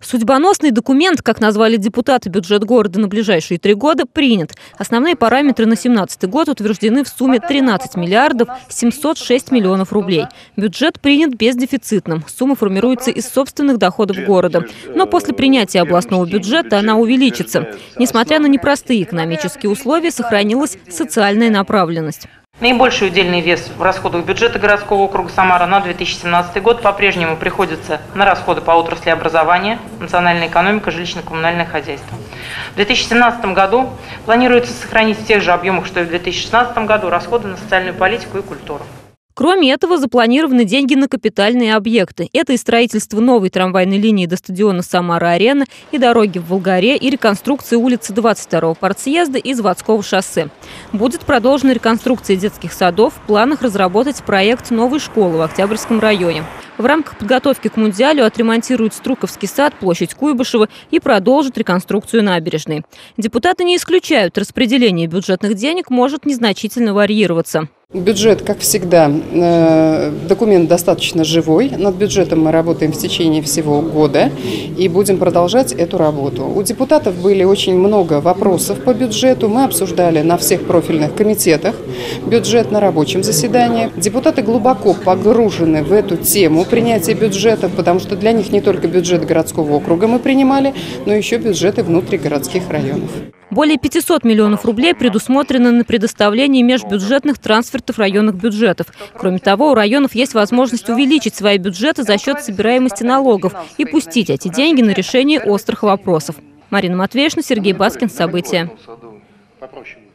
Судьбоносный документ, как назвали депутаты, бюджет города на ближайшие 3 года, принят. Основные параметры на 2017 год утверждены в сумме 13 миллиардов 706 миллионов рублей. Бюджет принят бездефицитным. Сумма формируется из собственных доходов города. Но после принятия областного бюджета она увеличится. Несмотря на непростые экономические условия, сохранилась социальная направленность. Наибольший удельный вес в расходах бюджета городского округа Самара на 2017 год по-прежнему приходится на расходы по отрасли образования, национальная экономика, жилищно-коммунальное хозяйство. В 2017 году планируется сохранить в тех же объемах, что и в 2016 году, расходы на социальную политику и культуру. Кроме этого, запланированы деньги на капитальные объекты. Это и строительство новой трамвайной линии до стадиона «Самара-Арена», и дороги в Волгаре, и реконструкция улицы 22-го партсъезда и Заводского шоссе. Будет продолжена реконструкция детских садов. В планах разработать проект новой школы в Октябрьском районе. В рамках подготовки к Мундиалю отремонтируют Струковский сад, площадь Куйбышева и продолжат реконструкцию набережной. Депутаты не исключают, распределение бюджетных денег может незначительно варьироваться. Бюджет, как всегда, документ достаточно живой. Над бюджетом мы работаем в течение всего года и будем продолжать эту работу. У депутатов были очень много вопросов по бюджету. Мы обсуждали на всех профильных комитетах бюджет на рабочем заседании. Депутаты глубоко погружены в эту тему принятия бюджетов, потому что для них не только бюджет городского округа мы принимали, но еще бюджеты внутригородских районов. Более 500 миллионов рублей предусмотрено на предоставление межбюджетных трансфертов районных бюджетов. Кроме того, у районов есть возможность увеличить свои бюджеты за счет собираемости налогов и пустить эти деньги на решение острых вопросов. Марина Матвеевна, Сергей Баскин. События.